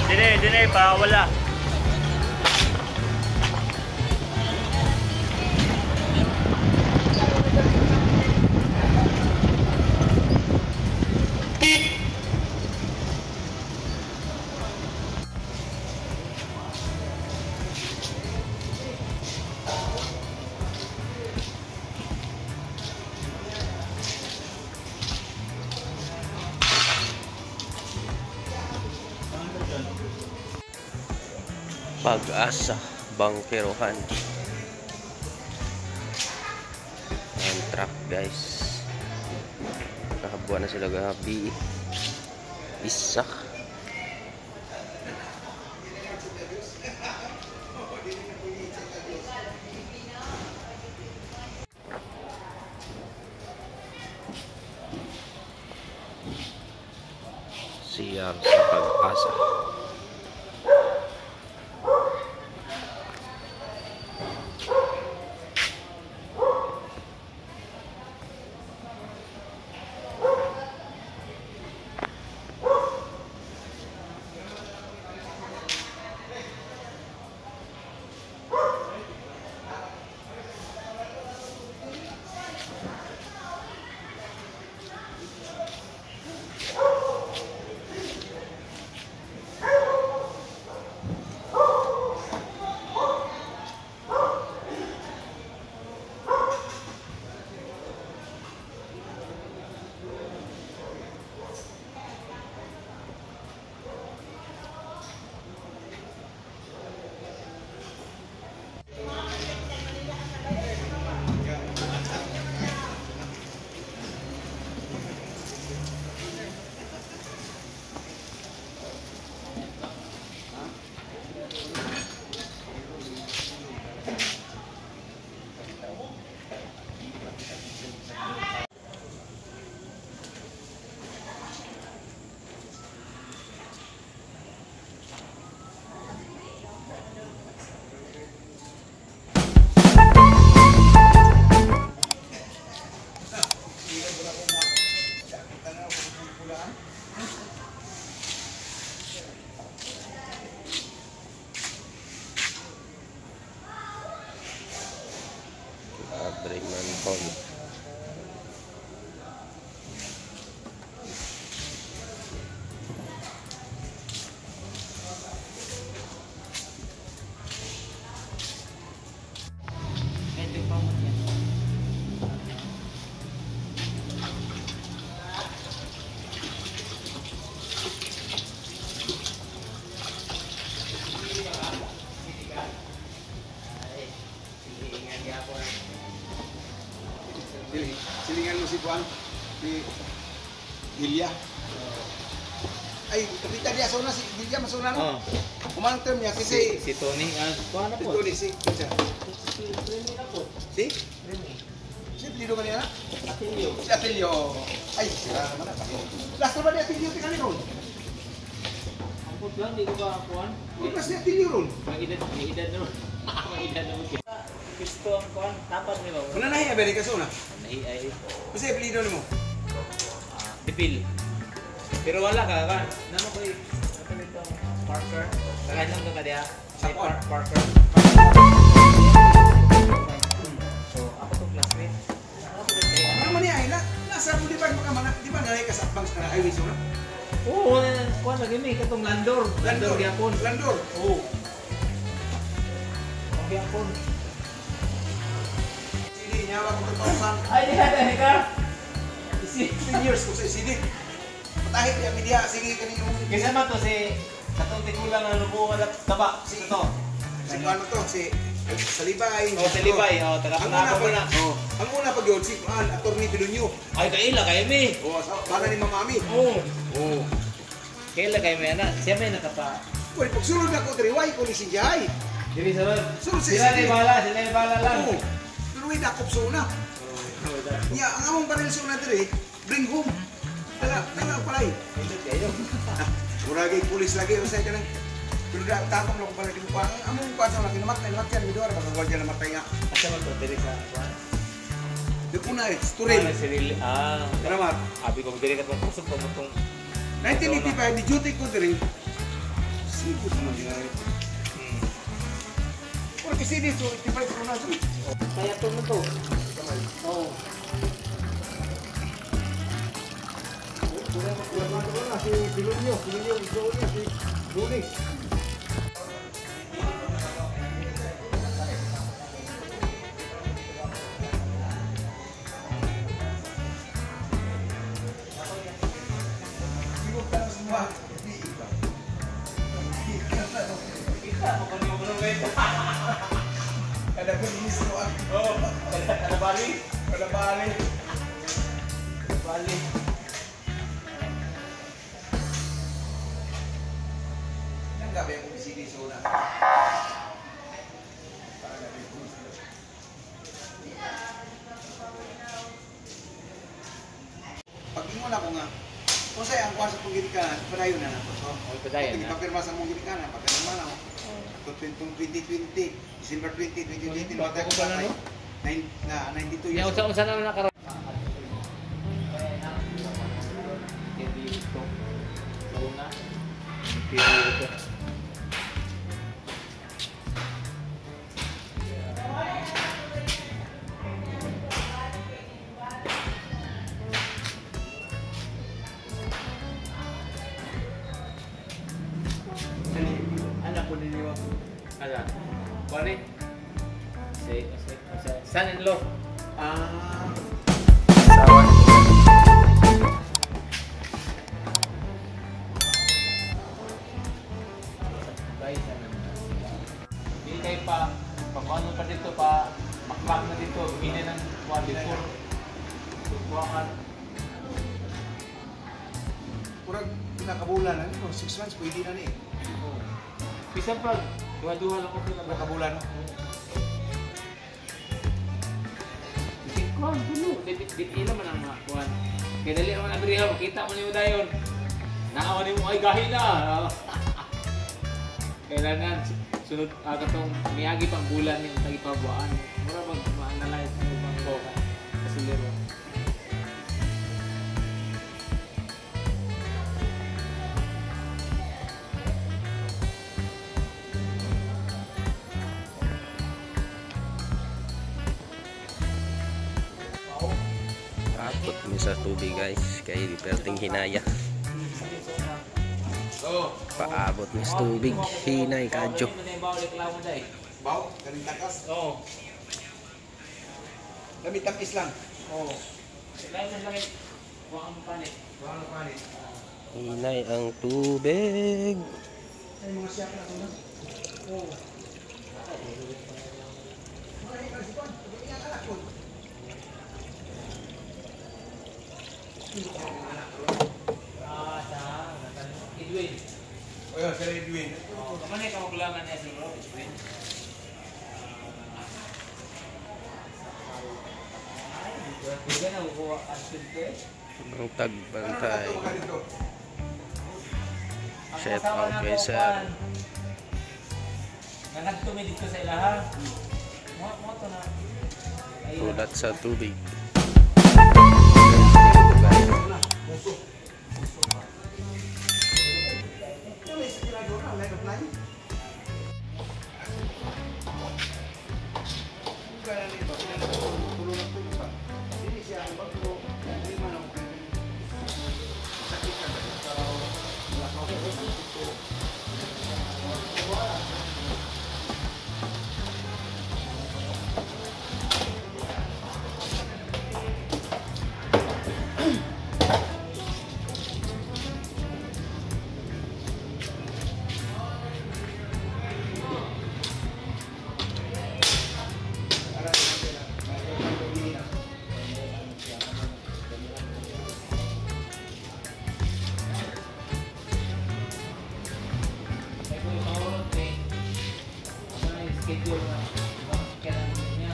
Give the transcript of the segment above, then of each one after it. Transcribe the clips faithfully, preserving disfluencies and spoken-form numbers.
Dine, dine, pa wala. Pag-asa Bangkerohan ang truck guys, nakabuan na sila gabi isa siyar sa Pag-asa. Breakman Pond. Silingan mo si Juan, si Gilya. Ay, kapita dia sa una, si Gilya masuna no? Oh. Kumanang term niya kasi... Si, si Tony, ah, kuha na Si po. Tony, si... Si Remy na po. Si? Remy. Si Plido ka niya na? Atilio. Si Atilio. Ay, sila naman na. Last na ba ni Atilio ti kanino? Ang po lang, di ko ba kuhan? Di ba si Atilio ron? May edad, may edad naman. May edad naman. Gusto ang kuhan, tapat niyo ba? Kuna nahi, Amerika sa una. Nahi ay, Kasi Plido ni mo. ah, Tipil. Pero wala ka, kan? Naman ko yung, ano ito, Parker. Kakain lang ka diya. Sa kuwan? Parker. So, ako itong classmate. Ako itong classmate. Ano man niya, ay na? Nasa mo di ba ka mana? Di ba nahi ka sa bangs ka na highway sa una? Oo, kuhan lagi may katong Landor. Landor, gyapon. Landor. Oo. Ang gyapon. Sini, nyawa ko two thousand. Ay, di ka, di ka. fifteen years ko sa C D. Patahit niya, media, sige kanino. Kasi naman to si katong tikulang na lubo wala taba. Si ito. Si ano to, si Salibay. Oh, si Libay. Oh, taga Ang una Panabo pa na. oh. Ang una pag yun, si Juan, Atty. Pilunyo. Ay, kaila kay mi. Oh, sa para ni Mamami. Oo. Oh. Kaila kay mi ana. Siya may nakapa. Well, pag sulod na ko, triway ko ni si Jai. Diri sa web. Sulod si Sila Sige. ni bala, sila ni bala lang. Oo. Pero wait, dakop sa una. Nya, ang among baril sa una diri, bring home. Dala, dala pala eh. Kayo. Muragay pulis lagi, usay ka nang. Pero da, tatong lang ko pala kinukuha. Ang among kuha sa laki, namat na, namat yan, midor, baka huwag yan namatay nga. Asa man to diri sa kuan. Di una eh, Sturil. Ah, si Lili. Ah. Kanamat. Abi ko diri ka to pusod pa mo tong nineteen eighty-five, ni duty ko diri Sibos naman yun. Porque si dito, tipay ko na ito. Kaya ito mo to. Oo. Si Pilunyo, Pilunyo, gusto ko niya, si Luli. Kada bilis mo ah. Oo. Kada bali. Kada bali. Kada bali. Yang gabi ako bisini suna. Para gabi ko. Pag ingon ako nga, kung sa'yo ang kuha sa pagkirikanan, padayon na na to. So, padayon na. Pagkirma sa mong kirikanan, pagkirma na ako. twenty twenty, December twenty, twenty twenty, matay ko patay. Na ninety-two years old. Unsa na nakaroon? Anak ko niliwa. Ala. Pare. Si si son-in-law. Ah, Guys, ano? Hindi kayo pa pag-ano pa dito pa makmak na dito, bigyan ng one before. Tuwakan. kurang pinakabulan, ano, six months, pwede na ni. Bisa pa, duha-duha lang ko sila. Pinakabulan, no? Kuan dulu, debit bit ila man ang mga kuan. Kaya dali naman ang diriha, makita mo niyo dayon. Naawa ni mo ay gahi na. Kailangan sunod uh, katong miyagi pang bulan ni tagipabuan. Mura mag ma-analyze mo bang boka kasi lero. Takot mi sa tubig guys. Kaya di perting hinaya. Oo. Paabot mi sa tubig. Hinay kadyo. Baw, galing takas. Oo. Dami takis lang. Oo. Lain na lang wa ang panik. Bawa ng panit. Hinay ang tubig. Ay, mga siyak na ito na. Oo. Mga hikal si Juan, pagkain ang anak ko. Ah, sa Edwin. O yun, Sir Edwin. Oh, kaman ay kamukulangan niya si Bro, Edwin. Bigyan na kukuha ang silke. Ang tagbantay. Ito, mga dito. Ang Shout kasama out na kay ko, Sir. Juan, na nagtumi dito sa ilaha. Mo mo to na. Ayun. Ulat sa tubig. Schedule na kailan niya.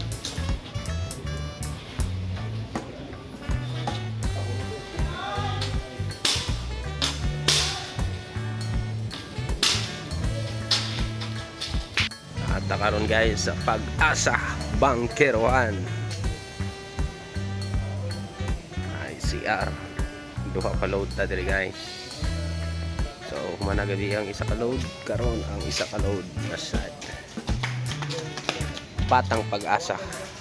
At karon guys sa Pag-asa Bangkeroan. I C R. Duha pa load ta diri guys. So Humanagabi ang isa ka load, karon ang isa ka load nasad. Patang Pag-asa.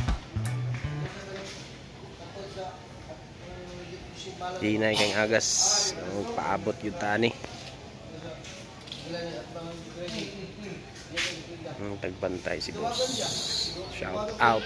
Di na kang agas ang paabot yung tani. Ang tagbantay si boss. Shout out.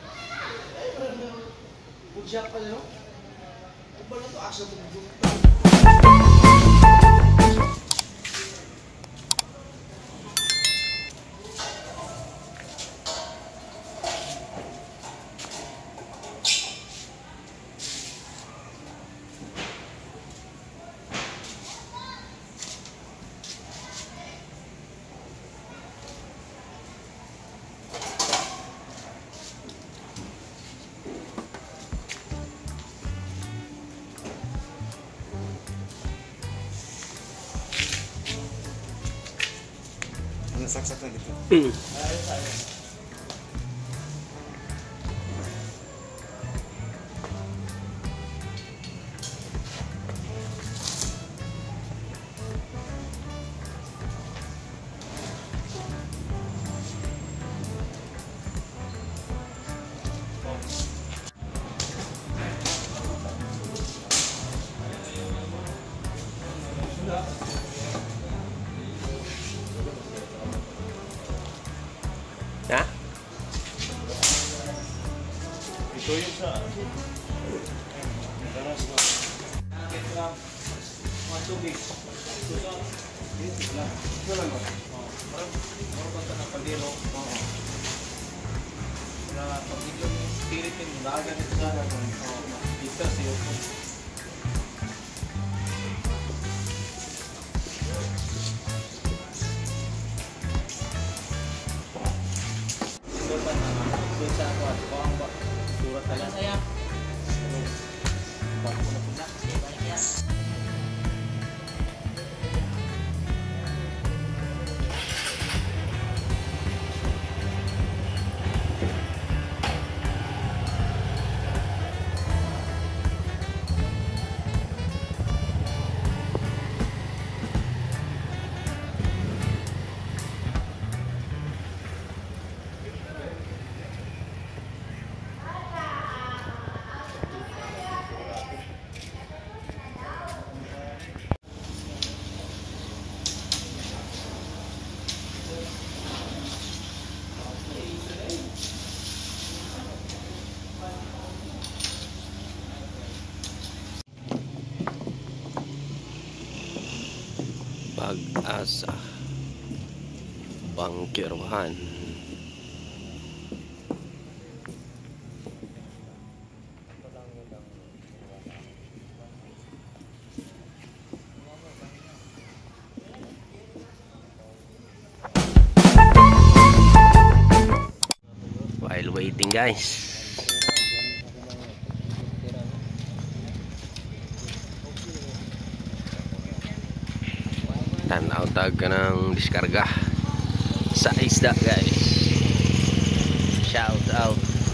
Nasaksak na dito. Na? Ito yung sa... Daras na. Ito lang. Mga tubig. Ito sa... Ito lang. Ito lang ba? Oo. Marang... Marang basta ng kaldero. Oo. Na pag-ito yung spirit yung lagan ito sa... Oo. Ito siyo. Pag-asa Bangkiruhan. While waiting, guys, tanaw tag ka ng diskarga sa isda, guys. Shout out.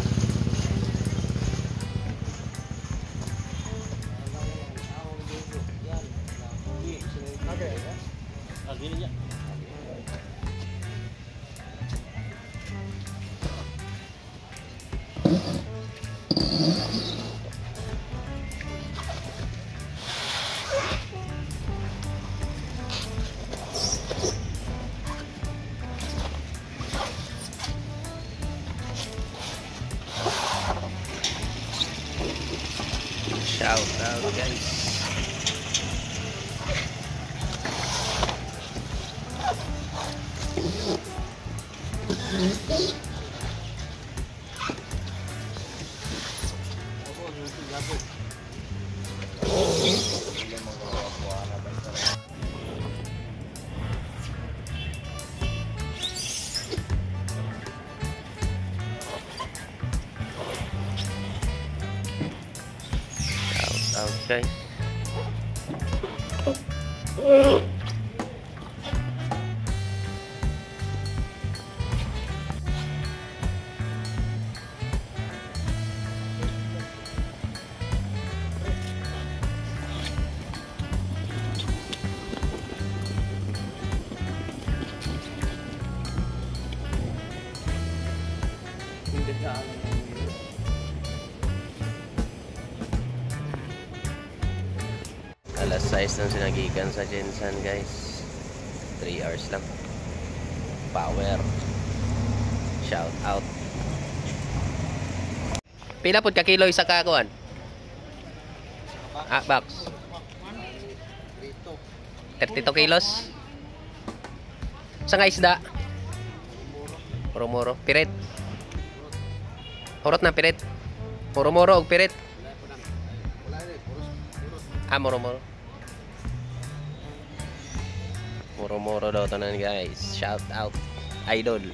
Shout out, guys. Shout out, guys. size ng sinagikan sa Jensen guys. three hours lang. Power. Shout out. Pila pud ka kilo isa ka kuan? Ah, box. thirty-two kilos. Sa nga isda? Muro-muro. Pirit. Hurot na pirit. Muro-muro og pirit. Ah, muro-muro. Muro-muro daw tanan guys. Shout out. Idol.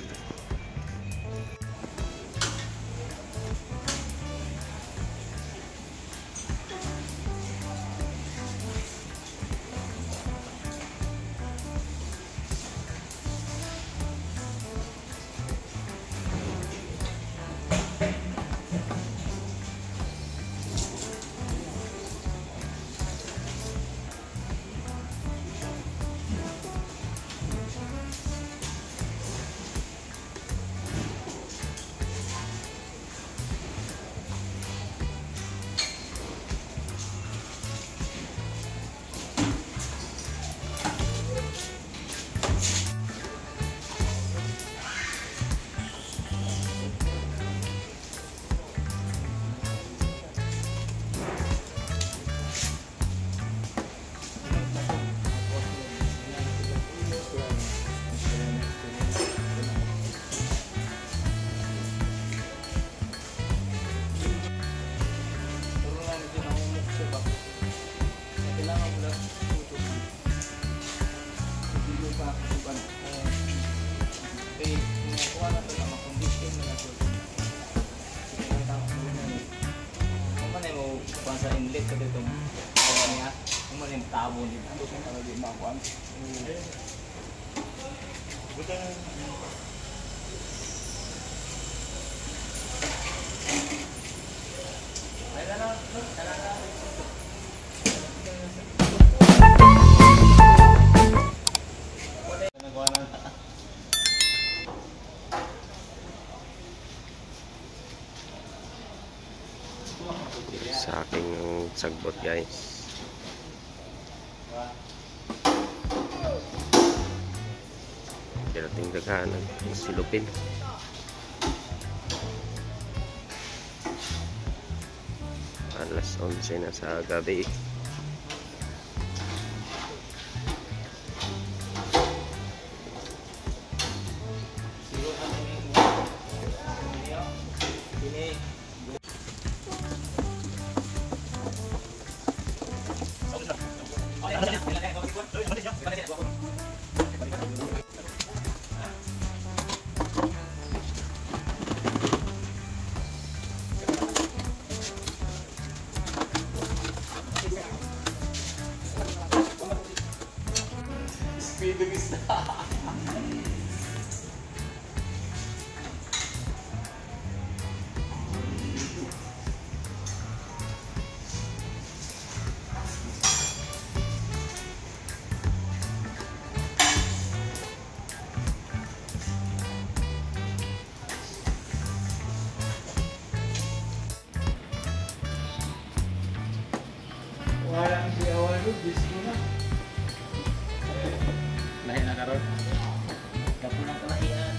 Sa inlet ka dito niya kung man yung tabo dito ito sa mga di makuan ay na na sa aking sagbot guys. Kirating daghanan ang silupin. Alas onse na sa gabi. Speeding is wala ang siyawan doon, disco na. Lahi na karon. Kapo ng kalahian.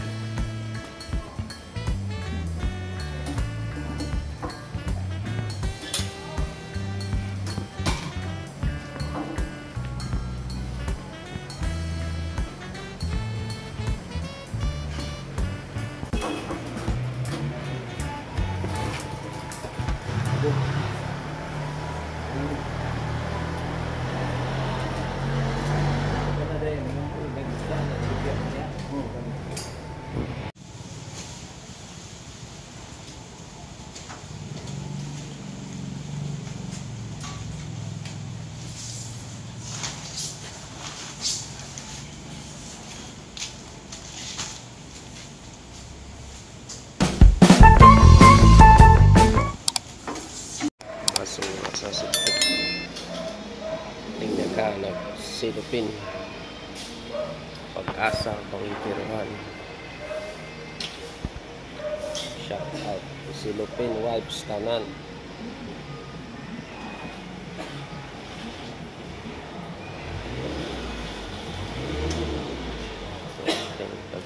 Basura sa sipot. Tingnan ka na silupin. Pag-asa pangitiruhan. Shout out silupin wipes tanan.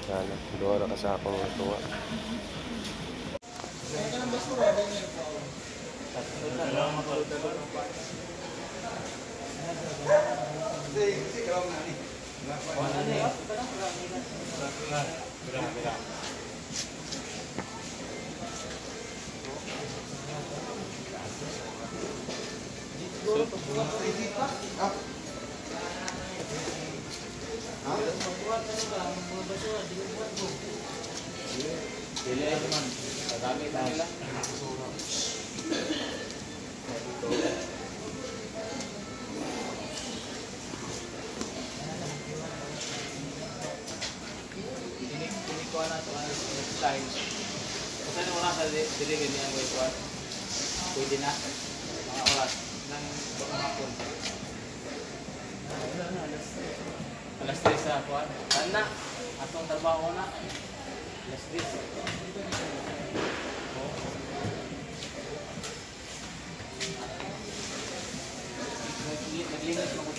Sana, doon na ka sa akong tuwa. Kasi, kasi kalau na ni. Ah. Dili ay man. Kadami na nila. Ini ini ko na to ang next time. Kasi na wala sa dili gani ang way kuan. Pwede na. Mga oras ng mga hapon. Alas tres sa kuan. Ana, atong trabaho na. Alas tres. Naglinis mo ko